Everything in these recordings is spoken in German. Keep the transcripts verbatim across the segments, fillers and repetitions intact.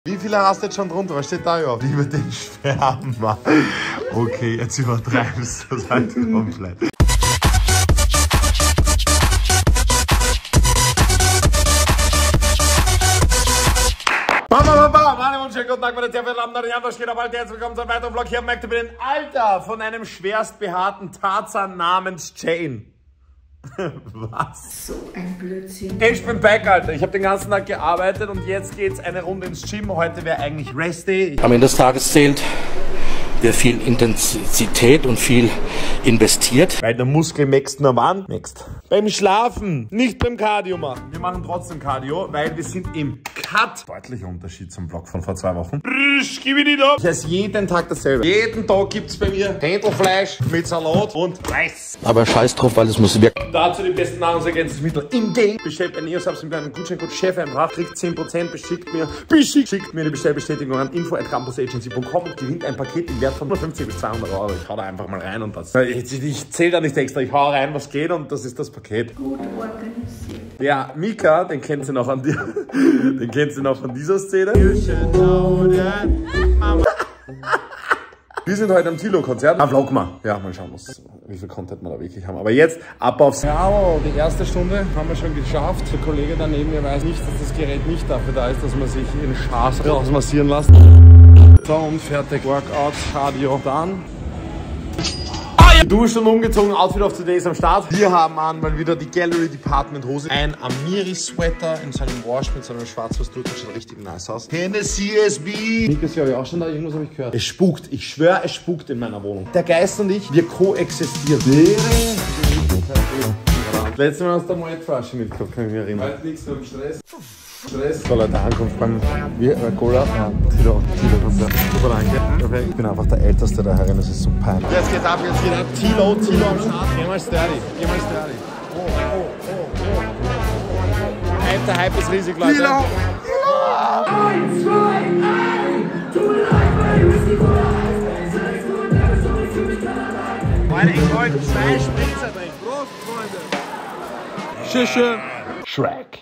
Wie viele hast du jetzt schon drunter? Was steht da ja? Liebe den Sperma. Okay, jetzt übertreibst du das halt komplett. Bam, bam, bam, meine wunderschönen guten Tag, meine sehr verehrten Damen und Herren, was geht ab? Herzlich willkommen zu einem weiteren Vlog hier am Markt über den Alter von einem schwerst behaarten Tarzan namens Jane. Was? So ein Blödsinn. Ich bin back, Alter. Ich habe den ganzen Tag gearbeitet und jetzt geht's eine Runde ins Gym. Heute wäre eigentlich Rest Day. Am Ende des Tages zählt, wer viel Intensität und viel investiert. Weil der Muskel wächst nur wann? Wächst. Beim Schlafen, nicht beim Cardio machen. Wir machen trotzdem Cardio, weil wir sind im Cut. Deutlicher Unterschied zum Vlog von vor zwei Wochen. Ich esse jeden Tag dasselbe. Jeden Tag gibt's bei mir Hähnchenfleisch mit Salat und Reis. Aber scheiß drauf, weil es muss wirken. Dazu die besten Nahrungsergänzungsmittel im Game. Bestellt bei Neosubs mit einem Gutscheincode Chef einfach. Kriegt zehn Prozent, beschickt mir, beschickt, schickt mir die Bestellbestätigung an info at campusagency punkt com und gewinnt ein Paket im Wert von hundertfünfzig bis zweihundert Euro. Ich hau da einfach mal rein und das. Ich, ich, ich zähle da nicht extra, ich hau rein, was geht und das ist das Paket. Gut organisiert. Ja, Mika, den kennt sie noch an dir. Den kennt sie noch von dieser Szene. Wir sind heute am Tilo-Konzert. Ah, Vlog mal. Ja, mal schauen, was, wie viel Content wir da wirklich haben. Aber jetzt ab aufs... Ja, die erste Stunde haben wir schon geschafft. Der Kollege daneben mir weiß nicht, dass das Gerät nicht dafür da ist, dass man sich in Schaß rausmassieren lässt. So, und fertig. Workout, Cardio. Dann... Du bist schon umgezogen, Outfit of Today ist am Start. Wir haben an mal wieder die Gallery Department Hose. Ein Amiri-Sweater in seinem Wash mit seinem schwarz-weiß drücken, schaut richtig nice aus. Hennessy S B. Nick ist ja auch schon da, irgendwas habe ich gehört. Es spukt, ich schwöre, es spukt in meiner Wohnung. Der Geist und ich, wir koexistieren. Letztes Mal hast du eine Moed-Flasche mitgehabt, kann ich mich erinnern. Heute nichts, wir haben Stress. Stress. So Leute, Ankunft beim wie, äh, Cola. Ja, Tilo, Tilo, Konzert. Super, danke. Okay. Ich bin einfach der Älteste da herin, das ist so peinlich. Jetzt geht's ab, jetzt geht ab. Tilo, Tilo am Start. Geh mal Sterli, geh mal Sterli. Oh, oh, oh, oh. Hype, der Hype ist riesig, Leute. Tilo! Tilo! eins, zwei, eins! Tut mir leid, weil du bist die Freunde, ich wollte zwei Spritzer trinken. Prost, Freunde! Schische! Shrek.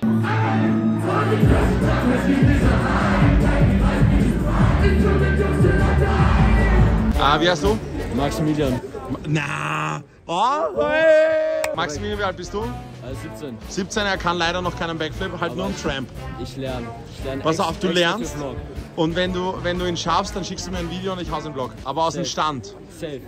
Ah, wie heißt du? Maximilian. Na! Oh, hey. Maximilian, wie alt bist du? siebzehn. siebzehn, er kann leider noch keinen Backflip, halt nur einen Tramp. Ich lerne. Ich lerne Pass auf, du lernst. extra für Vlog. Und wenn du, wenn du ihn schaffst, dann schickst du mir ein Video und ich hau's im Vlog. Aber aus dem Stand. Safe.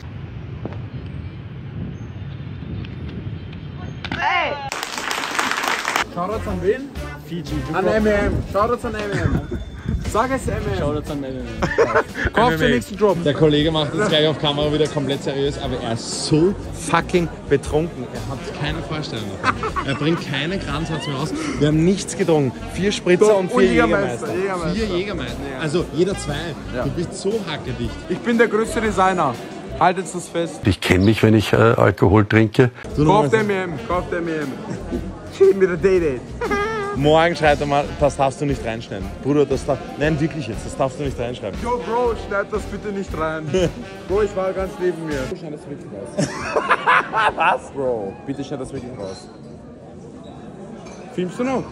Shoutouts an wen? Fiji. An M M. Shoutouts an M M. Sag es M M. Shoutouts an M M. Kauf den nächsten Drop. Der Kollege macht das gleich auf Kamera wieder komplett seriös, aber er ist so Fucking betrunken. Er hat keine Vorstellung davon. Er bringt keinen Kranzsatz mehr raus. Wir haben nichts getrunken. Vier Spritzer Doch, und vier und Jägermeister. Jägermeister, Jägermeister. Vier Jägermeister. Also jeder zwei. Ja. Du bist so hackedicht. Ich bin der größte Designer. Haltet das fest. Ich kenne mich, wenn ich äh, Alkohol trinke. Kauft M M. Kauft M M. Schön mit der Date. Morgen schreit er mal, das darfst du nicht reinschneiden. Bruder, das darf... Nein, wirklich jetzt, das darfst du nicht reinschreiben. Yo, Bro, schneid das bitte nicht rein. Bro, ich war ganz neben mir. schneid das wirklich raus. Was? Bro, bitte schneid das wirklich raus. Filmst du noch?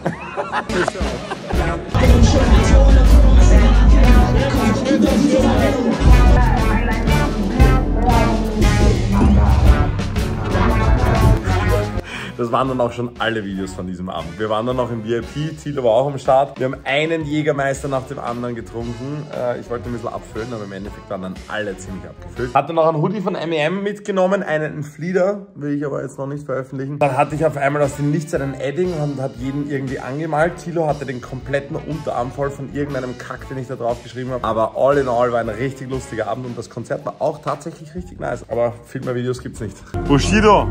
Das waren dann auch schon alle Videos von diesem Abend. Wir waren dann noch im V I P, Tilo war auch am Start. Wir haben einen Jägermeister nach dem anderen getrunken. Äh, ich wollte ein bisschen abfüllen, aber im Endeffekt waren dann alle ziemlich abgefüllt. Hatte noch einen Hoodie von M E M mitgenommen, einen Flieder, will ich aber jetzt noch nicht veröffentlichen. Dann hatte ich auf einmal aus dem Nichts einen Edding und hat jeden irgendwie angemalt. Tilo hatte den kompletten Unterarm voll von irgendeinem Kack, den ich da drauf geschrieben habe. Aber all in all war ein richtig lustiger Abend und das Konzert war auch tatsächlich richtig nice. Aber viel mehr Videos gibt's nicht. Bushido!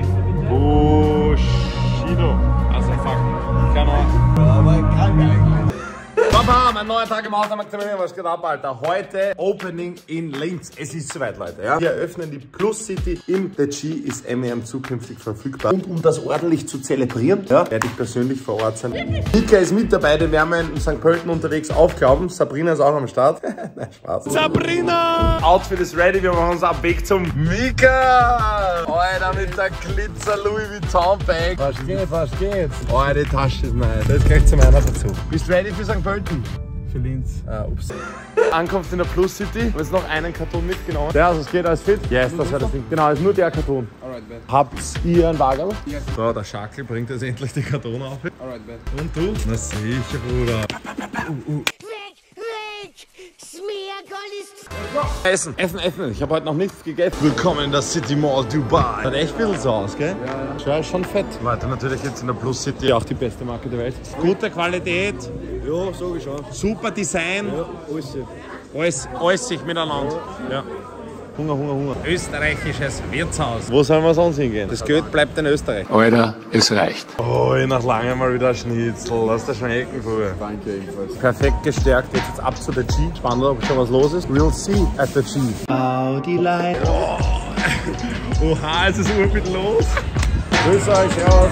Bushido. Also fuck. Keine Ahnung. Aber kann eigentlich. Papa, mein neuer Tag im Haus am Maximilian, was geht ab, Alter? Heute Opening in Linz. Es ist soweit, Leute. Ja? Wir eröffnen die Plus City. Im The G ist M E M zukünftig verfügbar. Und um das ordentlich zu zelebrieren, ja, werde ich persönlich vor Ort sein. Mika ist mit dabei, den werden wir in Sankt Pölten unterwegs aufglauben. Sabrina ist auch am Start. Nein, Spaß. Sabrina! Outfit ist ready, wir machen uns ab Weg zum Mika! Alter, mit der Glitzer Louis Vuitton Bag. Was geht, was geht? Oh, die Tasche ist nice. Das ist gleich zum einer dazu. Bist du ready für Sankt Pölten? für Linz. Uh, ups. Ankunft in der Plus City. Wir haben jetzt noch einen Karton mitgenommen. Ja, also es geht alles fit. Yes, das wäre das Ding. Genau, ist nur der Karton. Alright, Ben. Habt ihr einen Wagen? Yes. So, der Schakel bringt jetzt endlich die Karton auf. Alright, Ben. Und du? Na sicher, Bruder. Uh, uh. Essen, essen, essen. Ich habe heute noch nichts gegessen. Willkommen in der City Mall Dubai. Sieht echt ein bisschen so aus, gell? Ja, ja. Schon fett. Leute, natürlich jetzt in der Plus City auch die beste Marke der Welt. Gute Qualität. Ja, sag ich schon. Super Design. Ja, alles. Alles, alles sich miteinander. Ja. Hunger, Hunger, Hunger. Österreichisches Wirtshaus. Wo sollen wir sonst hingehen? Das Geld bleibt in Österreich. Alter, es reicht. Oh, nach langem mal wieder ein Schnitzel. Lass das schmecken vorher. Danke ebenfalls. Perfekt gestärkt. Geht jetzt ab zu der G. Spannend, ob schon was los ist. We'll see at the G. Audi Line. Oh. Oha, es ist urbild los. Grüß euch, servus.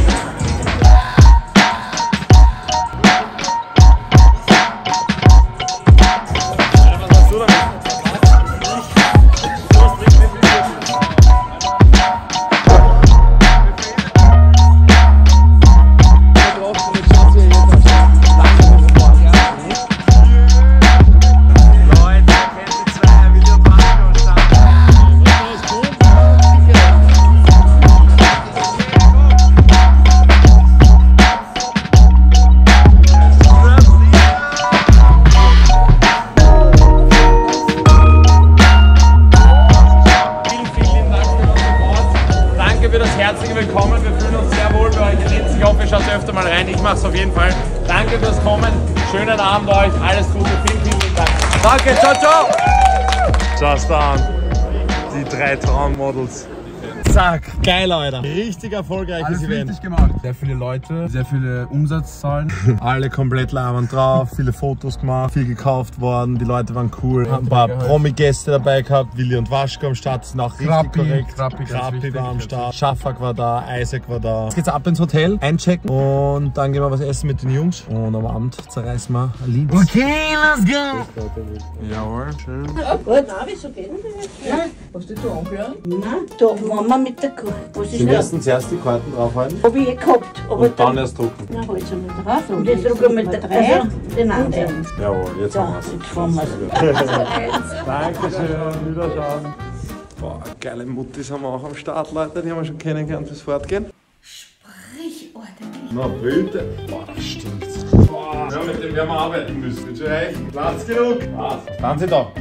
Herzlich willkommen, wir fühlen uns sehr wohl bei euch in Linz. Ich hoffe, ihr schaut öfter mal rein. Ich mache es auf jeden Fall. Danke fürs Kommen. Schönen Abend euch. Alles Gute. Vielen, vielen, vielen Dank. Danke. Ciao, ciao. Schau's da an. Die drei Traummodels. Zack. Geil, Alter. Richtig erfolgreiches Alles Event. richtig gemacht. Sehr viele Leute, sehr viele Umsatzzahlen. Alle komplett labend drauf, viele Fotos gemacht, viel gekauft worden, die Leute waren cool. Ein paar Promi-Gäste dabei gehabt, Willi und Waschko am Start, sind auch richtig Krappi, korrekt. Krappi, Krappi war am Start, Schafak war da, Isaac war da. Jetzt geht's ab ins Hotel, einchecken und dann gehen wir was essen mit den Jungs. Und am Abend zerreißen wir Linz. Okay, let's go! Jawohl, schön. Ja, gut. Na, wieso geht denn das nicht? Ja. Hast du da angehört? Nein, da Mama mit der Kuh. Was ist Sie das? müssen zuerst die Karten draufhalten Hab ich eh gehabt. Aber und dann erst drucken. Na, halt schon mal drauf. Und jetzt drücken wir mit der drei also, den anderen. Jawohl, jetzt So, haben wir's. jetzt fahren wir's. Dankeschön, Wiederschauen. Boah, geile Muttis haben wir auch am Start, Leute, die haben wir schon kennengelernt fürs Fortgehen. Sprich ordentlich. Na bitte. Boah, das stinkt. Boah, ja, mit dem werden wir arbeiten müssen. Wird schon reichen. Platz genug. Was? Dann Sie da.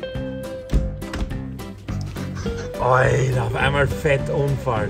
Alter, auf einmal Fettunfall.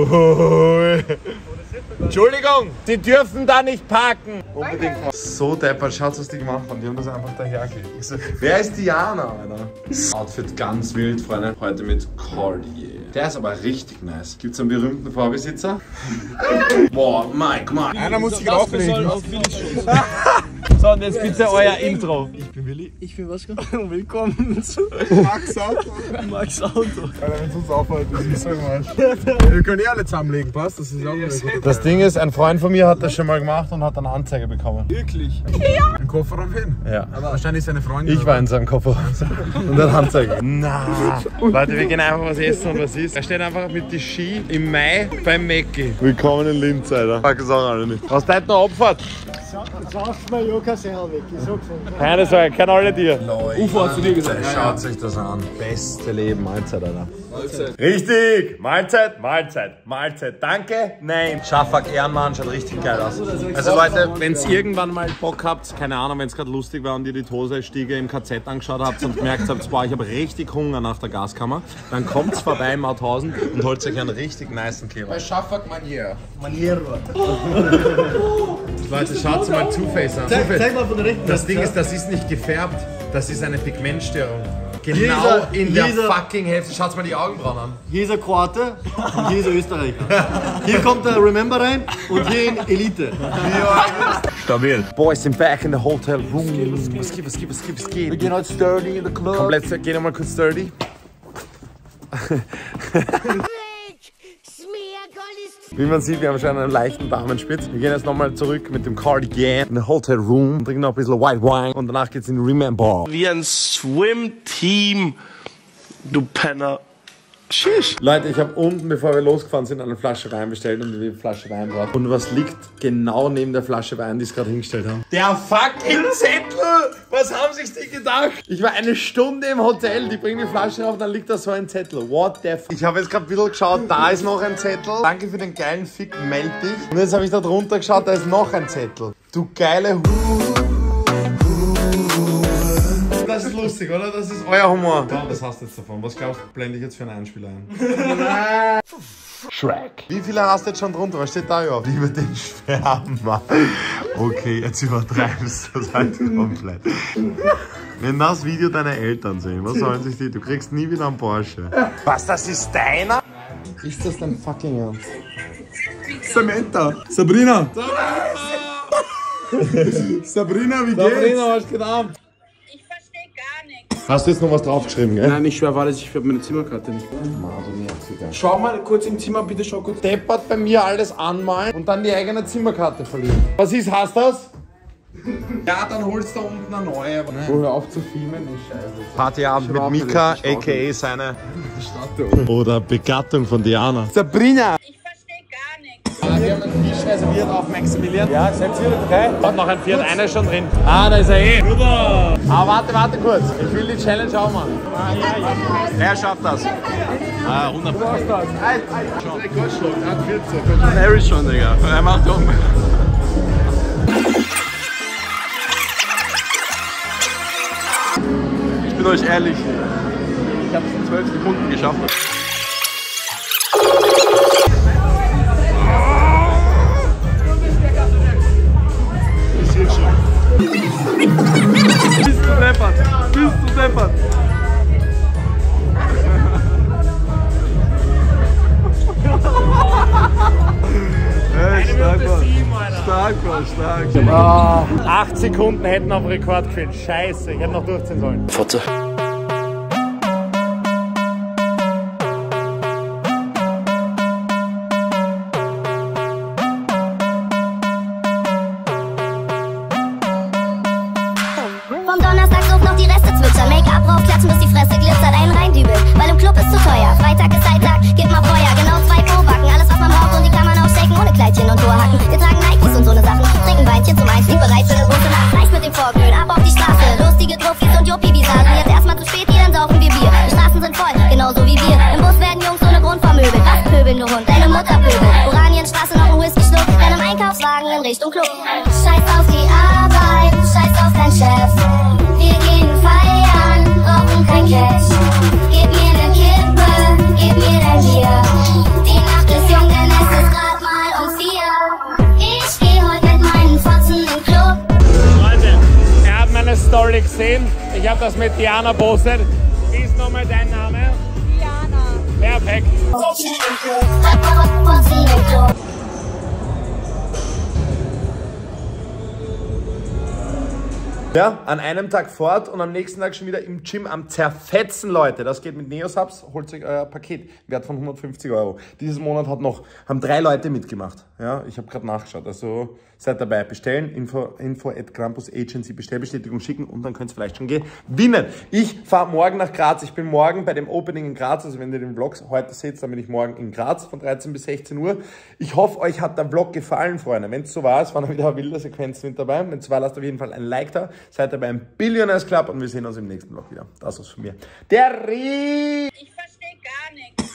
Entschuldigung, Sie dürfen da nicht parken. Unbedingt. So deppert, schaut, was die gemacht haben. Die haben das einfach dahergelegt. Ich so, wer ist Diana, Alter? Outfit ganz wild, Freunde. Heute mit Cartier. Der ist aber richtig nice. Gibt's einen berühmten Vorbesitzer? Boah, Mike, Mike. Einer muss sich auflegen. So, und jetzt bitte euer Intro. Ich bin Willi. Ich bin Waschko. Und willkommen zu Max Auto. Max Auto. Alter, wenn es uns aufhält, das ist so im Arsch. Wir können eh alle zusammenlegen, passt? Das ist auch wieder gut. Das Ding ist, ein Freund von mir hat das schon mal gemacht und hat eine Anzeige bekommen. Wirklich? Ja. Ein Kofferraum hin? Ja. Aber wahrscheinlich seine Freundin. Ich war in seinem Kofferraum und eine Anzeige. Na, Leute, wir gehen einfach was essen und was ist. Er steht einfach mit die Ski im Mai beim Mäcki. Willkommen in Linz, Alter. Mag es auch alle nicht. Was ist noch Abfahrt? Sagst mir ja kein Sehal weg, ich sag's euch. Keine Sorge, kennen alle dir. U F O hat zu dir gesagt. Schaut sich das an. Beste Leben, Mahlzeit, Alter. Mahlzeit. Richtig! Mahlzeit, Mahlzeit, Mahlzeit. Danke, nein. Schafak Ehrenmann schaut richtig geil aus. Also Leute, wenn ihr irgendwann mal Bock habt, keine Ahnung, wenn es gerade lustig war und ihr die Tose-Stiege im K Z angeschaut habt und gemerkt habt, boah, ich habe richtig Hunger nach der Gaskammer, dann kommt's vorbei in Mauthausen und holt euch einen richtig nicen Kebab. Bei Schafak Manier. Maniero. Leute, schaut mal Two-Face an. Zeig, zeig mal von der rechten Das Seite. Ding ist, das ist nicht gefärbt, das ist eine Pigmentstörung. Genau Dieser- in der dieser- fucking Hälfte. Schaut mal die Augenbrauen an. Hier ist ein Kroate und hier ist ein Österreicher. Hier kommt der Remember rein und hier in Elite. Stabil. Boys in back in the hotel room. Was geht, was geht, was geht, was geht? Wir gehen heute sturdy in the club. Komplett, geh nochmal kurz sturdy. Wie man sieht, wir haben schon einen leichten Damenspitz. Wir gehen jetzt nochmal zurück mit dem Cardigan in the Hotel Room, trinken noch ein bisschen White Wine und danach geht's in Remember. Wie ein Swim-Team, du Penner. Tschüss. Leute, ich habe unten, bevor wir losgefahren sind, eine Flasche Wein bestellt und die Flasche Wein braucht. Und was liegt genau neben der Flasche Wein, die es gerade hingestellt haben? Der fucking Zettel! Was haben sich die gedacht? Ich war eine Stunde im Hotel, die bringen die Flasche rauf, dann liegt da so ein Zettel. What the f... Ich habe jetzt gerade ein bisschen geschaut, da ist noch ein Zettel. Danke für den geilen Fick, meld dich. Und jetzt habe ich da drunter geschaut, da ist noch ein Zettel. Du geile Hu... Das ist lustig, oder? Das ist euer Humor. Ja, was hast du jetzt davon? Was glaubst du, blende ich jetzt für einen Einspieler ein? Shrek. Wie viele hast du jetzt schon drunter? Was steht da überhaupt? Liebe den Schwärmer. Okay, jetzt übertreibst du das halt komplett. Wenn das Video deine Eltern sehen, was sollen sich die? Du kriegst nie wieder einen Porsche. Was, das ist deiner? Ist das dein fucking Ernst? Samantha. Sabrina. Sabrina, wie geht's? Sabrina, was geht ab? Ich verstehe gar nichts. Hast du jetzt noch was draufgeschrieben, gell? Nein, ich schwör, war das, ich habe meine Zimmerkarte nicht. Schau mal kurz im Zimmer, bitte schau kurz. Deppert bei mir alles anmalen und dann die eigene Zimmerkarte verlieren. Was ist, hast du das? Ja, dann holst du da unten eine neue. Aber Oh, hör auf zu filmen, ist scheiße. Partyabend mit Mika, aka seine oder Begattung von Diana. Sabrina! Ich verstehe gar nichts. Ah, wir haben einen Tisch reserviert auf Maximilian. Ja, seid ihr okay? Und noch ein Viert, einer ist schon drin. Ah, da ist er eh. Super! Aber warte, warte kurz. Ich will die Challenge auch machen. Ah, ja, ja. Wer schafft das? Ah, hundert Prozent. Harry schon, Digga. Er macht um. Ich bin euch ehrlich. Ich habe es in zwölf Sekunden geschafft. Bist du deppert? Bist du deppert? Hey, stark, Mann. Stark, Mann, stark. Oh, acht Sekunden hätten auf Rekord gefehlt. Scheiße, ich hätte noch durchziehen sollen. Fotze. Vom Donnerstag noch die Reste zwitschern. Make-up drauf, klatschen bis die Fresse glitzert. Einen reindübeln, weil im Club ist zu teuer. Freitag ist Zeittag, gib mal Feuer. Genau zwei Po-Backen, alles was man braucht und die kann man auch shaken ohne Kleidchen und Torhaken. Wir tragen Nikes und so ne Sachen, trinken Weinchen zum Einstieg, bereit für eine große Nacht. Leicht mit dem Vorglühen, ab auf die Straße. Lustige Trophys und Juppie-Visagen. Jetzt erstmal zu spät, hier dann saufen wir Bier. Die Straßen sind voll, genauso wie wir. Im Bus werden Jungs ohne Grund vermöbelt. Was pöbeln, du Hund, deine Mutter pöbelt. Oranienstraße noch ein Whisky-Schluck, dann im Einkaufswagen in Richtung Club. Scheiß auf die Arbeit, scheiß auf dein Chef. Wir gehen feiern, brauchen kein Cash. Gib mir ne Kippe, gib mir dein Bier. Die Nacht ist jung, denn es ist grad mal um vier. Ich geh heute mit meinen Fotzen im Club. Leute, er hat meine Story gesehen. Ich habe das mit Diana postet. Wie ist nochmal dein Name? Diana. Perfekt. Fotzen im Club. Ja, an einem Tag fort und am nächsten Tag schon wieder im Gym am Zerfetzen, Leute. Das geht mit Neosubs, holt euch euer Paket, Wert von hundertfünfzig Euro. Dieses Monat hat noch, haben drei Leute mitgemacht. Ja, ich habe gerade nachgeschaut, also seid dabei, bestellen, info, info at Krampus Agency, Bestellbestätigung schicken und dann könnt ihr vielleicht schon gewinnen. Ich fahre morgen nach Graz, ich bin morgen bei dem Opening in Graz, also wenn ihr den Vlog heute seht, dann bin ich morgen in Graz von dreizehn bis sechzehn Uhr. Ich hoffe, euch hat der Vlog gefallen, Freunde. Wenn es so war, es waren wieder wilde Sequenzen mit dabei. Wenn es war, lasst auf jeden Fall ein Like da. Seid dabei im Billionaires Club und wir sehen uns im nächsten Vlog wieder. Das war's von mir. Der Rie... Ich verstehe gar nichts.